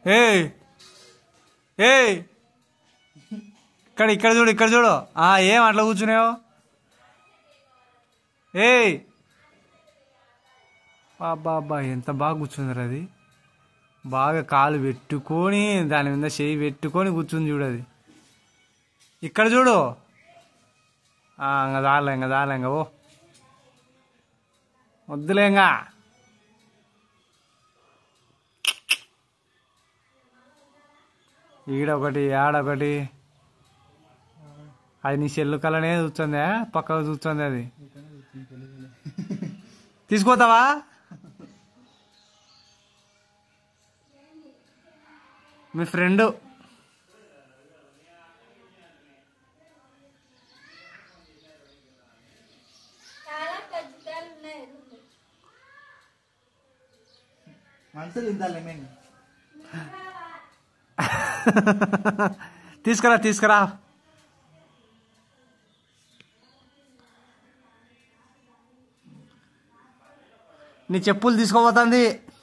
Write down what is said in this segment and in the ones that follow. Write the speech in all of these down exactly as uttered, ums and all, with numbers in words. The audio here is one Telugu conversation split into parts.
ఏయ్ ఏయ్ ఇక్కడ ఇక్కడ చూడు ఇక్కడ చూడు ఏం అట్లా కూర్చున్నావు ఏయ్ అబ్బా అబ్బా ఎంత బాగా కూర్చుంది అది బాగా కాలు పెట్టుకొని దాని మీద చేయి పెట్టుకొని కూర్చుంది చూడు అది ఇక్కడ చూడు ఇంకా దాలే ఇంకా దాలే ఇంకా ఓ వద్దులేంగా ఈడొకటి ఆడొకటి అది నీ సెల్లు కలనే చూస్తుంది పక్కకు చూస్తుంది అది తీసుకోతావా మీ ఫ్రెండ్ తీసుకురా తీసుకురా నీ చెప్పులు తీసుకోబోతుంది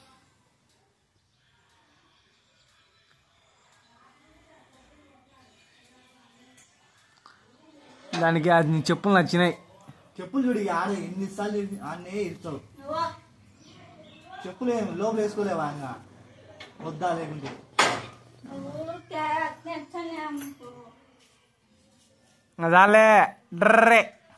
దానికి అది నీ చెప్పులు నచ్చినాయి చెప్పులు చూడు ఆడ ఎన్నిసార్లు ఆడనే ఇస్తావు చెప్పులు ఏమి లోపల వేసుకోలేవా ఆయన వద్దా లేకుంటే అదాలే డ్రే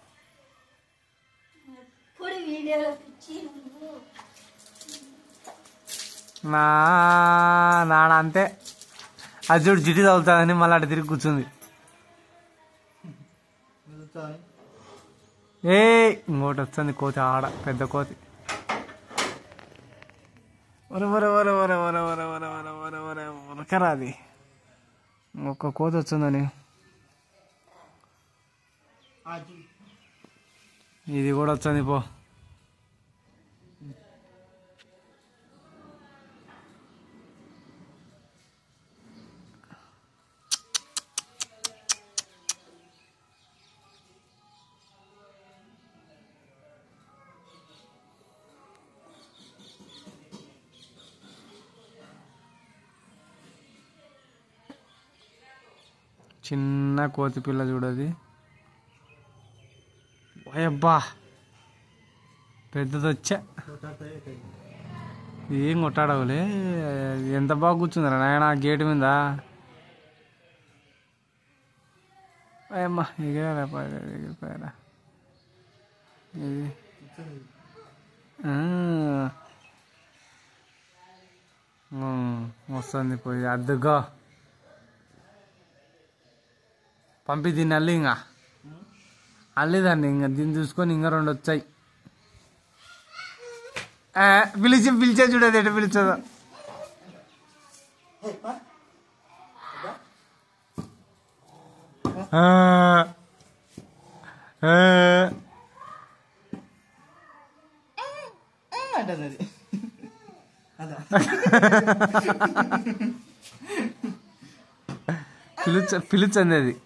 నా నాన్న అంతే అది చూడు జిడ్డు తగులుతుందని మళ్ళీ అటు తిరిగి కూర్చుంది ఏ ఇంకోటి వస్తుంది కోతి ఆడ పెద్ద కోతి ఒరే ఒరే ఒరే ఒరే ఒరే ఒరే ఒరే ఒరే ఒరే ఒరే ఉరకరా అది ఒక్క కోతి వచ్చిందని ఇది కూడా వచ్చింది పో చిన్న కోతి పిల్ల చూడది అబ్బా పెద్దది వచ్చా ఏం కొట్టాడవులే ఎంత బాగా కూర్చుందిరా నాయన గేటు మీద అమ్మా ఎగిరారా ఎగిరిపోయారా ఇది వస్తుంది పోయి అద్దుగా పంపి దీన్ని అల్లి ఇంకా అల్లిదాన్ని ఇంకా దీన్ని చూసుకొని ఇంకా రెండు వచ్చాయి పిలిచి పిలిచే చూడదు ఎటు పిలిచదో పిలిచ పిలిచండి అది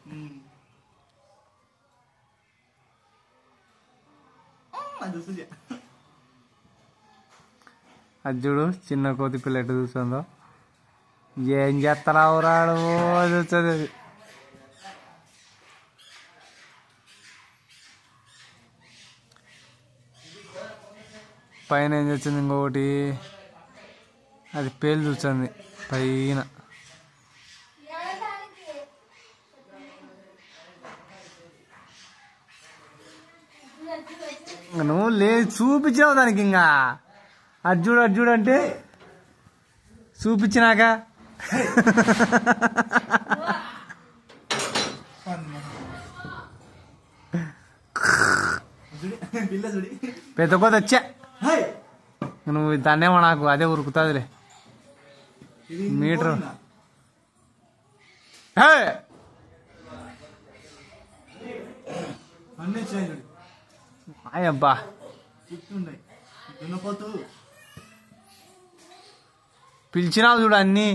అది చూడు చిన్న కోతి పిల్ల ఎట్టు చూస్తుందో ఏం చేస్తారావు రాడు చూస్తుంది అది పైన ఏం చేస్తుంది ఇంకొకటి అది పేలు చూస్తుంది పైన నువ్వు లే చూపించావు దానికి ఇంకా అర్జుడు అర్జుడు అంటే చూపించినాక పెద్ద కొద్ది వచ్చా నువ్వు దాన్నేమో నాకు అదే ఉరుకుతుందిలే మీటర్ అయ్యబ్బా పిలిచినావు చూడు అన్నీ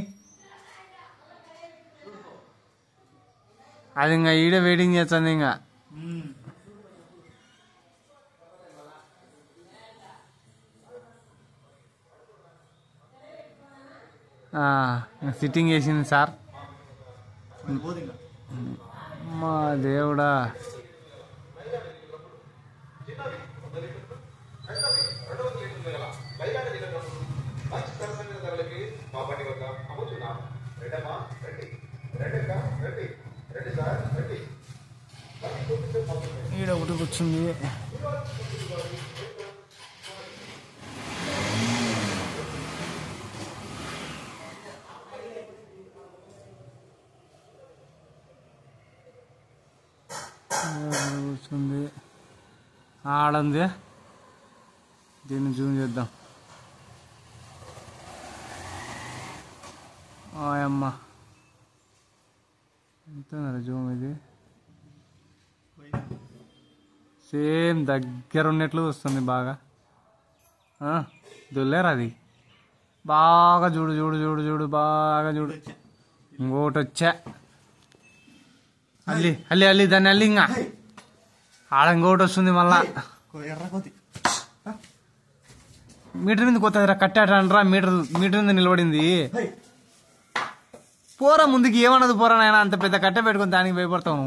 అది ఇంకా ఈడ వెయిటింగ్ చేస్తుంది ఇంకా సిట్టింగ్ వేసింది సార్. పోదు ఇంకా. మా దేవుడా, ఈడ ఒకటి కూర్చుంది. కూర్చుంది ఆడంది. దీన్ని జూమ్ చేద్దాం. అమ్మ ఎంత జూమ్ ఇది, సేమ్ దగ్గర ఉన్నట్లు వస్తుంది బాగా. దొల్లేరు అది బాగా చూడు చూడు చూడు చూడు బాగా చూడు. ఇంకోటి వచ్చా అల్లి అల్లి అల్లి దాన్ని అల్లి ఇంకా ఆడ ఇంకోటి వస్తుంది మళ్ళా. మీటర్ మీద కొత్తదిరా కట్టాటరా, మీటర్ మీటర్ మీద నిలబడింది. పోరా ముందుకి, ఏమన్నది పోరా నాయన, అంత పెద్ద కట్టె పెట్టుకుని దానికి భయపడతావు.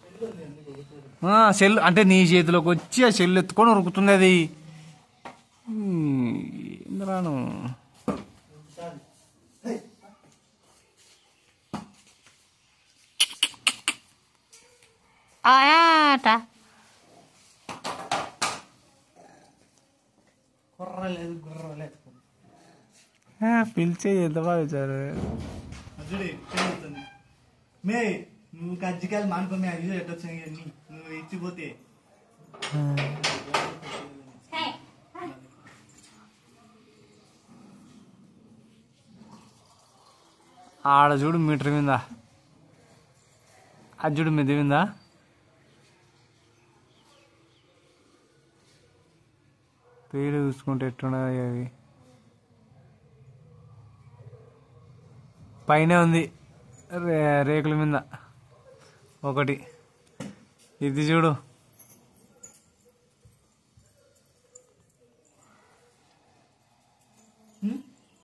సెల్ అంటే నీ చేతిలోకి వచ్చి ఆ సెల్ ఎత్తుకొని ఉరుకుతుంది అది. రాను పిలిచే ఎంత బాగా వచ్చారు. మే నువ్వు కజ్జికాయలు మానుకోమే, అది ఎట్టొచ్చా నువ్వు ఇచ్చిపోతే. ఆడ చూడు మీటర్ మీద, అది చూడు మీద మీద పేరు చూసుకుంటే ఎట్టున్నది. అవి పైన ఉంది రే రేకుల మీద ఒకటి. ఇది చూడు